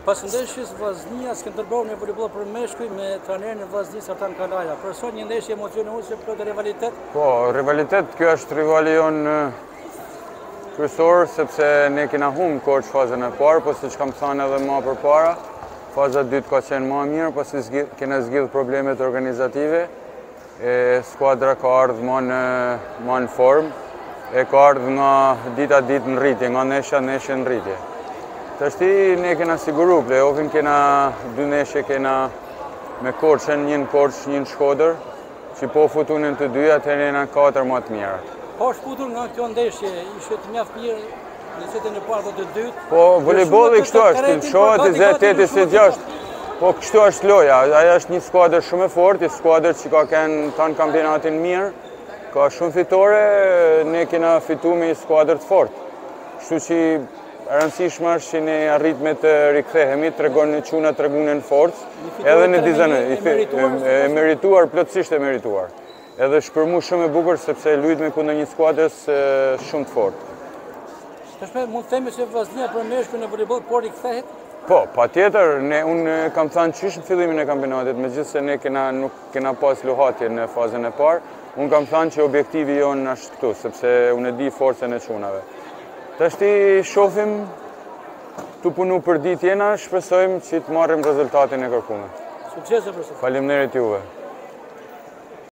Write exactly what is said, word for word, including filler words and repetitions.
Pas ndeshjes Vllaznia Skënderbeu në voleyboll për meshkuj me trajnerin e Vllaznisë Artan Kalaja. Për sot një ndeshje emocionuese plot rivalitet. Po, rivalitet, kjo është rivali jonë kryesor sepse ne kena humbur koç fazën e parë, po siç kam thënë edhe më përpara, faza e dytë ka qenë më e mirë, po si zgjidh, kena zgjidh problemet organizative. E skuadra ka ardhur më në më në formë, e ka ardhur nga dita ditë në rritje, nga nesha neshe në rritje. Tashti ne kena siguru play-offin, kena dy neshe kena me Korçën, një në Korçë, një në Shkodër, që po futunin të dy, atëherë jena katër më të mira. Po shputur nga kjo ndeshje, ishte të mjaft mirë në setën e parë dhe të dytë. Po voleybolli kështu është, shohet i zet tetë si gjashtë. Po kështu është loja, ajo është një skuadër shumë e fortë, një skuadër që ka kanë tan kampionatin mirë, ka shumë fitore, ne kena fitu me një skuadër të fortë. Kështu që e rëndësishme është që ne arrit me të rikthehemi, tregon në çuna, tregun në forcë, edhe në dizajn e merituar, plotësisht e merituar. Edhe shpërmu shumë e bukur sepse luajt me kundër një skuadrës shumë të fortë. Tashmë mund të themi se Vllaznia për meshkuj në voleyboll po rikthehet? Po, patjetër, ne unë kam thënë qysh në fillimin e kampionatit, megjithëse ne kena nuk kena pas luhatje në fazën e parë, unë kam thënë që objektivi jonë është këtu, sepse unë e di forcën e çunave. Tashti shohim të punu për ditë jena, shpresojmë që të marrim rezultatin e kërkuar. Suksese për sot. Faleminderit juve.